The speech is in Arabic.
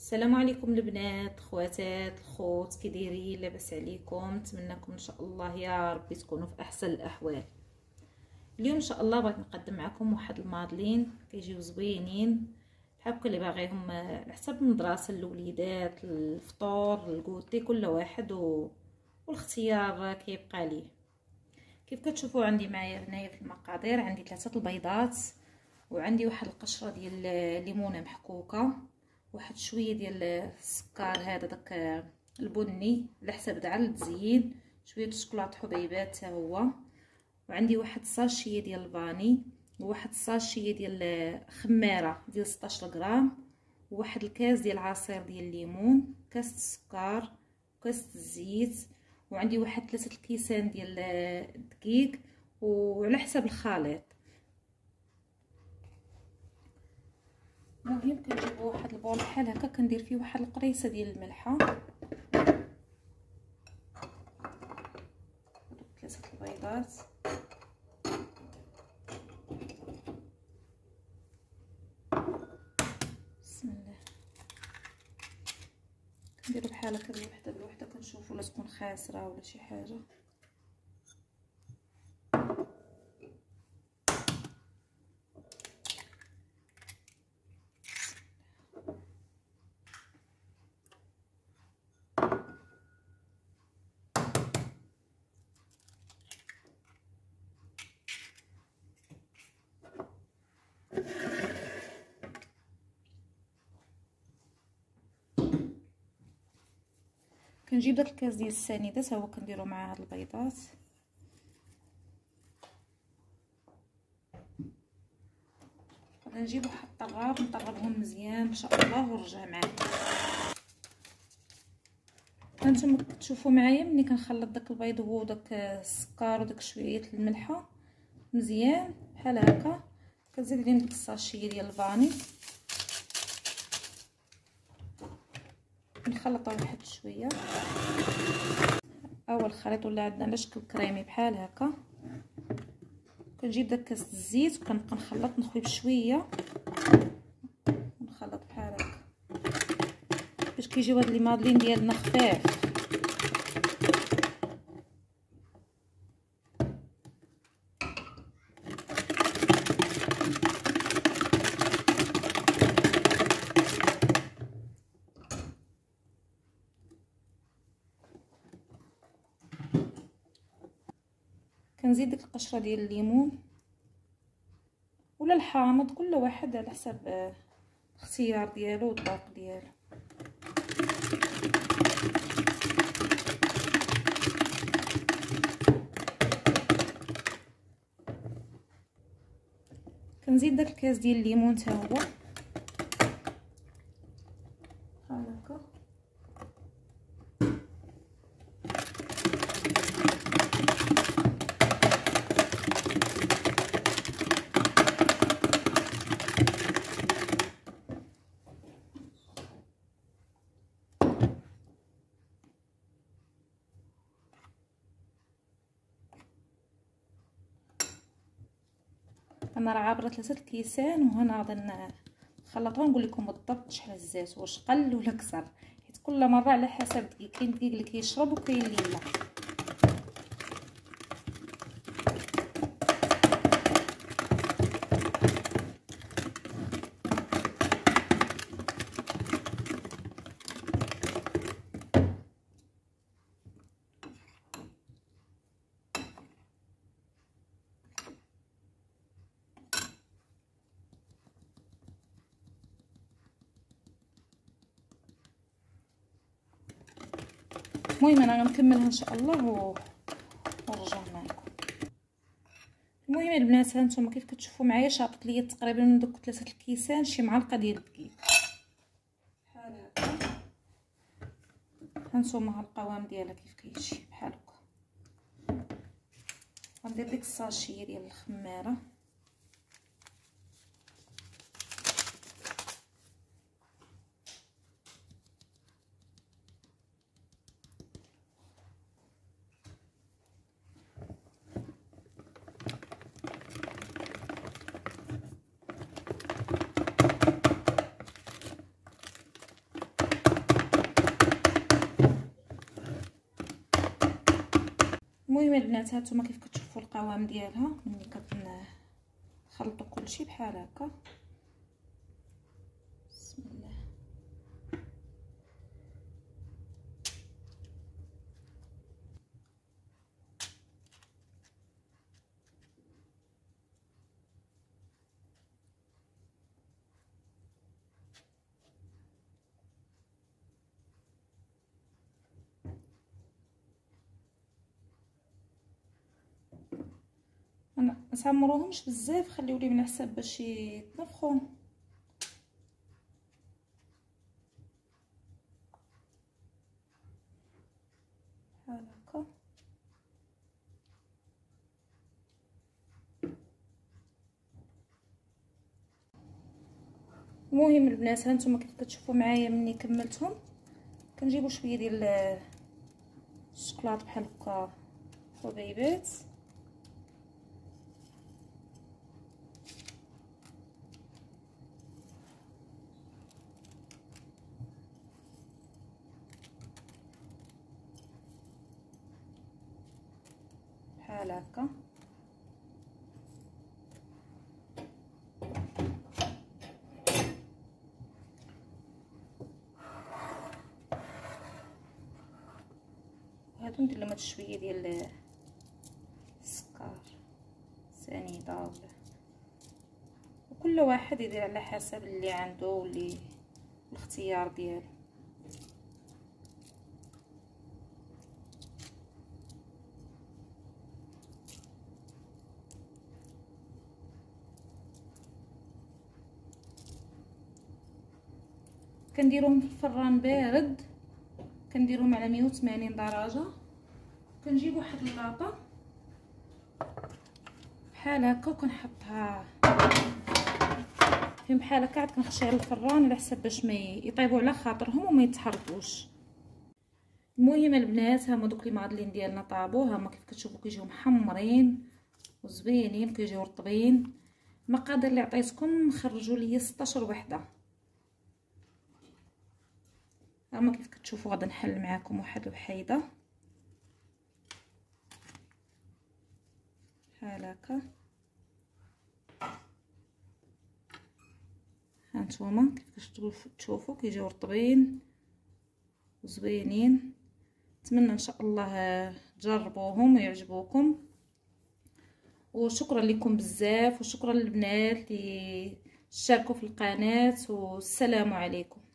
السلام عليكم البنات خواتات الخوت، كي دايرين؟ لاباس عليكم؟ نتمنىكم ان شاء الله يا ربي تكونوا في احسن الاحوال. اليوم ان شاء الله بغيت نقدم معكم واحد المادلين كيجيو زوينين بحال اللي باغيهم على حسب المدرسه، الوليدات، الفطور، الكوتي، كل واحد والاختيار كيبقى ليه. كيف كتشوفوا عندي معايا هنايا في المقادير، عندي 3 البيضات، وعندي واحد القشره ديال الليمونه محكوكه، واحد شويه ديال السكر هذا داك البني على حسب دعا للتزيين، شويه شوكولاط حبيبات حتى هو، وعندي واحد الساشيه ديال الفاني، وواحد الساشيه ديال خماره ديال 16 غرام، وواحد الكاس ديال عصير ديال الليمون، كاس السكر، كاس الزيت، وعندي واحد 3 الكيسان ديال الدقيق، وعلى حسب الخليط. المهم كنجيب واحد البول بحال هكا، كندير فيه واحد القريصه ديال الملحه، 3 البيضات، بسم الله، كنديرو بحال هكا بوحده بوحده، كنشوفوا لا تكون خاسره ولا شي حاجه. كنجيب داك الكاس ديال السنيده تا هو كنديرو مع هاد البيضات، غادي نجيب واحد الطراب نطربهم مزيان ان شاء الله ونرجع معاكم. هانتوما كتشوفوا معايا ملي كنخلط داك البيض وداك السكر وداك شويه الملحه مزيان بحال هكا، كنزيد عليهم ديك الساشيه ديال الفاني، نخلطها واحد شويه. اول خليط ولا عندنا على شكل كريمي بحال هكا، كنجيب داك كاس الزيت وكنبقى نخلط نخوي بشويه، نخلط بحال هكا باش كيجيو هاد لي مادلين ديالنا خفاف. كنزيد ديك القشره ديال الليمون ولا الحامض، كل واحد على حسب الاختيار ديالو والذوق ديالو. كنزيد داك الكاس ديال الليمون حتى هو بحال هكا، انا راه عابره 3 الكيسان، وهنا غادي نخلطهم ونقول لكم بالضبط شحال الزيت، واش قل ولا كثر، حيت كل مره على حسب الدقيق، كاين الدقيق اللي كيشرب وكاين اللي لا. المهم انا غنكملها ان شاء الله ونرجع معكم. المهم البنات، هانتوما كيف كتشوفوا معايا شاطت ليا تقريبا من دوك 3 الكيسان شي معلقه ديال الدقيق بحال هكا. هانتوما ها القوام ديالها كيف كيجي بحال هكا. غندير ديك الساشيه ديال الخماره، المهم البنات هانتوما كيف كتشوفوا القوام ديالها ملي كنخلطوا كلشي بحال هكا. بسم الله. ما تعمروهمش بزاف، خليو لي من حساب باش يتنفخوا. بحال هكا. المهم البنات هانتوما كيف كتشوفوا معايا مني كملتهم، كنجيبوا شويه ديال الشوكولاط بحال هكا حبيبات. بحال هكا. هادو ندير لهم هاد شويه ديال السكر سنيده، ولا وكل واحد يدير على حسب اللي عنده واللي الاختيار ديالو. كنديروهم في الفران بارد، كنديروهم على 180 درجه. كنجيب واحد اللاطه بحال هكا وكنحطها فين بحال هكا، عاد كنخشي على الفران على حسب باش ما يطيبوا على خاطرهم وما يتحرقوش. المهم البنات هما دوك لي مادلين ديالنا طابو، هما كيف كتشوفوا كيجيو محمرين وزوينين، كيجيو رطبين. المقادير اللي عطيتكم خرجوا لي 16 وحده. هما كيف كتشوفوا غادي نحل معاكم واحد الوحيده بحال هكا. هانتوما كيف كتشوفوا كيجيو رطبين وزوينين. نتمنى ان شاء الله تجربوهم ويعجبوكم، وشكرا لكم بزاف، وشكرا للبنات اللي شاركوا في القناه، والسلام عليكم.